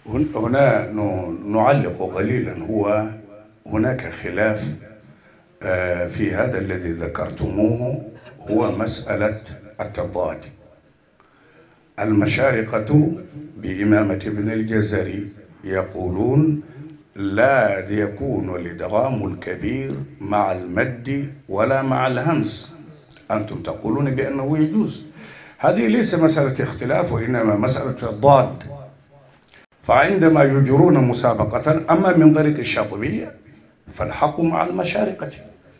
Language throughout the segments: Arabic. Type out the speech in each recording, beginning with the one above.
هنا نعلق قليلا. هناك خلاف في هذا الذي ذكرتموه، هو مسألة التضاد. المشارقة بإمامة ابن الجزري يقولون لا يكون الإدغام الكبير مع المد ولا مع الهمز. أنتم تقولون بأنه يجوز. هذه ليس مسألة اختلاف، وإنما مسألة الضاد. فعندما يجرون مسابقة أما من طريق الشاطبية فالحق مع المشارقة،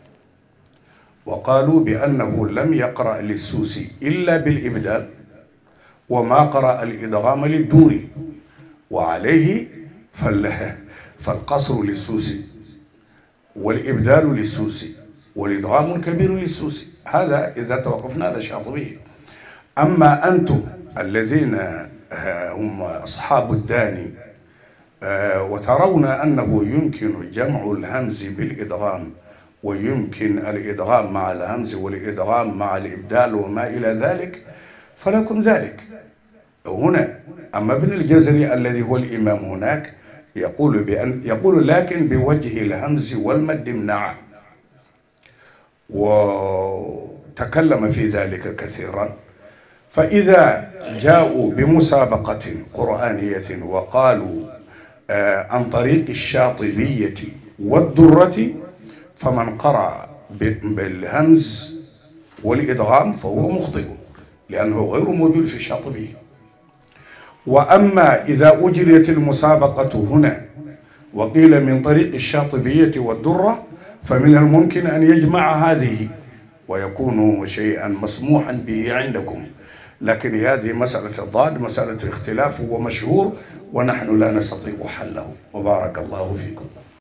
وقالوا بأنه لم يقرأ للسوسي إلا بالإبدال، وما قرأ الإدغام للدوري، وعليه فالقصر للسوسي والإبدال للسوسي والإدغام الكبير للسوسي. هذا إذا توقفنا على الشاطبية. أما أنتم الذين هم أصحاب الداني وترون أنه يمكن جمع الهمز بالإدغام، ويمكن الإدغام مع الهمز والإدغام مع الإبدال وما إلى ذلك، فلكم ذلك هنا. أما ابن الجزري الذي هو الإمام هناك يقول لكن بوجه الهمز والمد منعه، وتكلم في ذلك كثيرا. فإذا جاءوا بمسابقة قرآنية وقالوا عن طريق الشاطبية والدرة، فمن قرأ بالهمز والإدغام فهو مخطئ، لأنه غير موجود في الشاطبية. وأما إذا أجريت المسابقة هنا وقيل من طريق الشاطبية والدرة، فمن الممكن أن يجمع هذه ويكون شيئا مسموحا به عندكم. لكن هذه مسألة الضاد مسألة اختلاف ومشهور، ونحن لا نستطيع حله. وبارك الله فيكم.